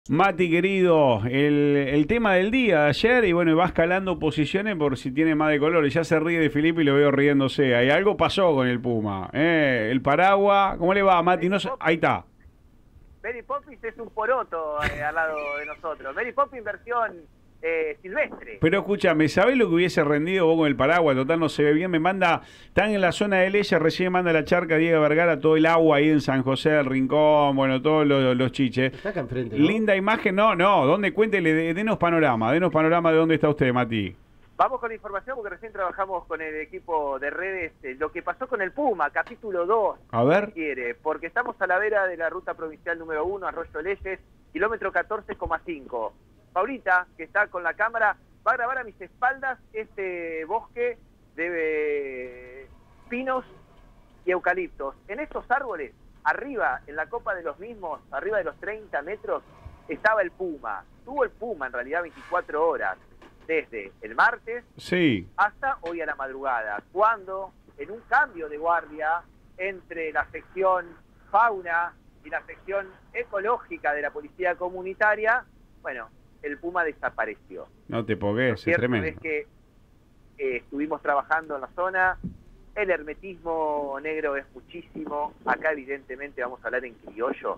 Mati, querido, el tema del día de ayer, y bueno, va escalando posiciones por si tiene más de colores. Ya se ríe de Felipe y lo veo riéndose. Ahí algo pasó con el Puma. El paraguas, ¿cómo le va, Mati? Mary No ahí Poppins. está. Mary Poppins es un poroto al lado de nosotros. Mary Poppins versión silvestre. Pero escúchame, ¿sabés lo que hubiese rendido vos con el paraguas? Total, no se ve bien. Me manda, están en la zona de Leya, recién manda la charca Diego Vergara, todo el agua ahí en San José del Rincón, bueno, todos los chiches. Está acá enfrente, ¿no? Linda imagen, no, ¿dónde? Cuéntele, denos panorama de dónde está usted, Mati. Vamos con la información porque recién trabajamos con el equipo de redes. Lo que pasó con el Puma, capítulo 2, A ver. si quiere, porque estamos a la vera de la ruta provincial número 1, Arroyo Leyes, kilómetro 14,5. Paulita, que está con la cámara, va a grabar a mis espaldas este bosque de pinos y eucaliptos. En estos árboles, arriba, en la copa de los mismos, arriba de los 30 metros, estaba el Puma. Tuvo el Puma, en realidad, 24 horas, desde el martes Sí. hasta hoy a la madrugada, cuando, en un cambio de guardia entre la sección fauna y la sección ecológica de la policía comunitaria, bueno, el Puma desapareció. No te Lo pogues, es cierto tremendo. es que estuvimos trabajando en la zona, el hermetismo negro es muchísimo, acá evidentemente vamos a hablar en criollo,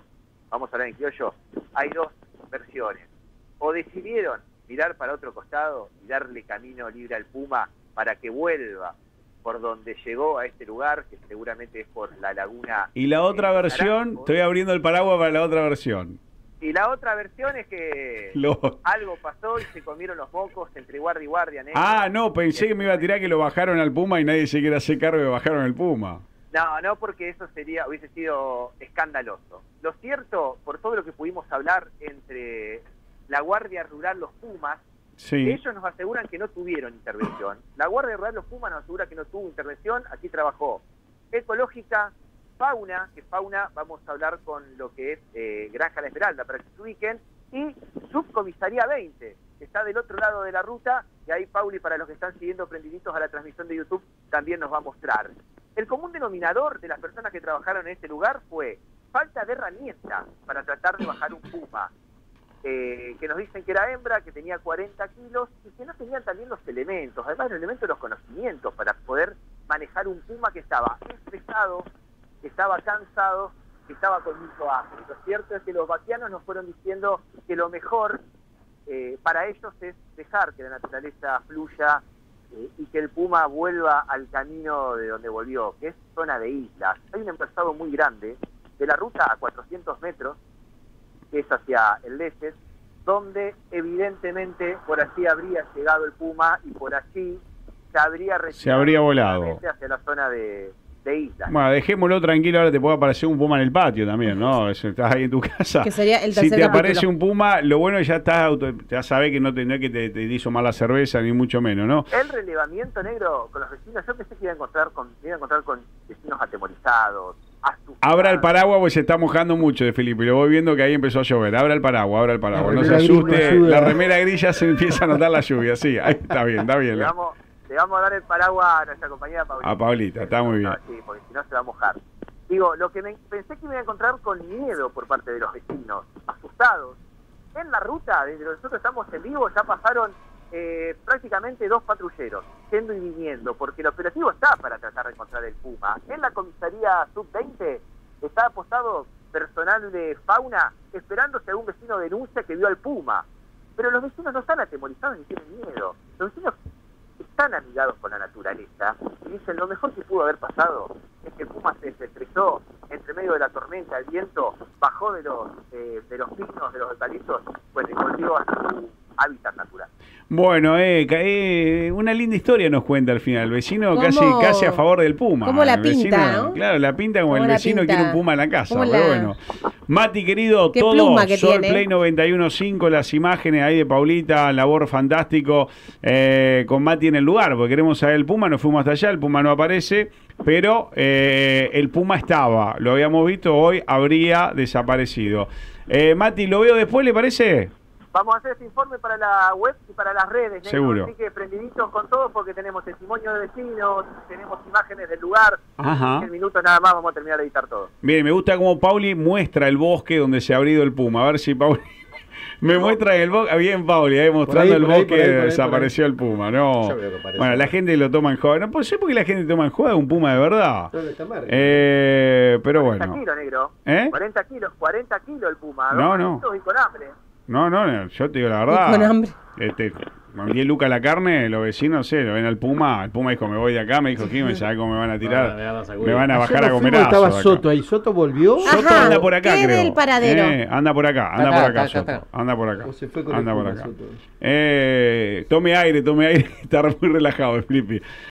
hay dos versiones, o decidieron mirar para otro costado y darle camino libre al Puma para que vuelva por donde llegó a este lugar, que seguramente es por la laguna. Y la otra versión, Naranjo. estoy abriendo el paraguas para la otra versión. Y la otra versión es que algo pasó y se comieron los mocos entre guardia y guardia. Negro. No, pensé que me iba a tirar que lo bajaron al Puma y nadie se quiere hacer cargo de bajaron el Puma. No, porque eso hubiese sido escandaloso. Lo cierto, por todo lo que pudimos hablar entre la Guardia Rural, los Pumas, Sí. ellos nos aseguran que no tuvieron intervención. La Guardia Rural, los Pumas, nos asegura que no tuvo intervención. Aquí trabajó Ecológica, Fauna, que Fauna vamos a hablar con lo que es Granja La Esmeralda, para que se ubiquen, y Subcomisaría 20, que está del otro lado de la ruta, y ahí Pauli, para los que están siguiendo prendiditos a la transmisión de YouTube, también nos va a mostrar. El común denominador de las personas que trabajaron en este lugar fue falta de herramientas para tratar de bajar un Puma. Que nos dicen que era hembra, que tenía 40 kilos y que no tenían también los elementos, además los elementos de los conocimientos para poder manejar un Puma que estaba estresado, que estaba cansado, que estaba con mucho hambre. Lo cierto es que los vaquianos nos fueron diciendo que lo mejor para ellos es dejar que la naturaleza fluya y que el Puma vuelva al camino de donde volvió, que es zona de islas. Hay un emplazado muy grande de la ruta a 400 metros, que es hacia el Leyes, donde evidentemente por allí habría llegado el Puma y por allí se habría volado hacia la zona de islas. Bueno, dejémoslo tranquilo, ahora te puede aparecer un Puma en el patio también, ¿no? Estás ahí en tu casa. Que sería el Si tercer te aparece capítulo. un Puma, lo bueno es que ya sabés que no es que te hizo mal la cerveza, ni mucho menos, ¿no? El relevamiento negro con los vecinos, yo pensé que iba a encontrar con vecinos atemorizados, asustados. Abra el paraguas porque se está mojando mucho de Felipe. Lo voy viendo que ahí empezó a llover. Abra el paraguas. No se remera gris asuste. me ayuda. La remera gris ya se empieza a notar la lluvia. Sí, ahí está bien. Le vamos a dar el paraguas a nuestra compañera Paulita. A Paulita, está muy bien. Sí, porque si no se va a mojar. Digo, lo que pensé que me iba a encontrar con miedo por parte de los vecinos, asustados. En la ruta, desde donde nosotros estamos en vivo, ya pasaron prácticamente 2 patrulleros, yendo y viniendo, porque el operativo está para tratar de encontrar el Puma. En la comisaría Sub-20 está apostado personal de fauna, esperando si algún vecino denuncia que vio al Puma. Pero los vecinos no están atemorizados ni tienen miedo. Los vecinos están amigados con la naturaleza y dicen lo mejor que pudo haber pasado es que el Puma se desestresó entre medio de la tormenta, el viento bajó de los pinos, de los eucaliptos, pues y volvió a su hábitat natural. Bueno, una linda historia nos cuenta al final. El vecino ¿Cómo? casi a favor del Puma. ¿Cómo la El vecino, pinta, no? Claro, la pinta como el ¿Cómo la vecino pinta? quiere un Puma en la casa. ¿Cómo Pero la- bueno. Mati, querido, Qué todo pluma que Sol tiene. Play 91.5, las imágenes ahí de Paulita, labor fantástico, con Mati en el lugar, porque queremos saber el Puma, nos fuimos hasta allá, el Puma no aparece, pero el Puma estaba, lo habíamos visto, hoy habría desaparecido. Mati, ¿lo veo después, le parece? Vamos a hacer este informe para la web y para las redes, negro. Seguro. Así que prendiditos con todo porque tenemos testimonio de vecinos, tenemos imágenes del lugar. Ajá. En 10 minutos nada más vamos a terminar de editar todo. Bien, me gusta cómo Pauli muestra el bosque donde se ha abrido el Puma. A ver si Pauli Me muestra el bosque, bien Pauli, ahí mostrando el bosque, por ahí, desapareció el puma, no. Yo veo que aparece. Bueno, la gente lo toma en joda. No sé por qué la gente toma en joda un puma de verdad. No, está mal. Pero 40 bueno. kilos, negro. ¿Eh? 40 kilos el puma. No, dos no. manitos y con hambre. No, yo te digo la verdad. Y con hambre. Con 10 lucas la carne, los vecinos, no sé, lo ven al puma. El puma dijo, me voy de acá, me dijo, ¿quién sabe cómo me van a tirar? Me van a bajar a comer. Estaba Soto ahí. Soto volvió. Soto Ajá, anda por acá, ¿qué creo. del paradero? Anda por acá, Acá, Soto. Anda por acá. O se fue con Anda el por Puma, acá. Soto. Tome aire, está muy relajado el Flippy.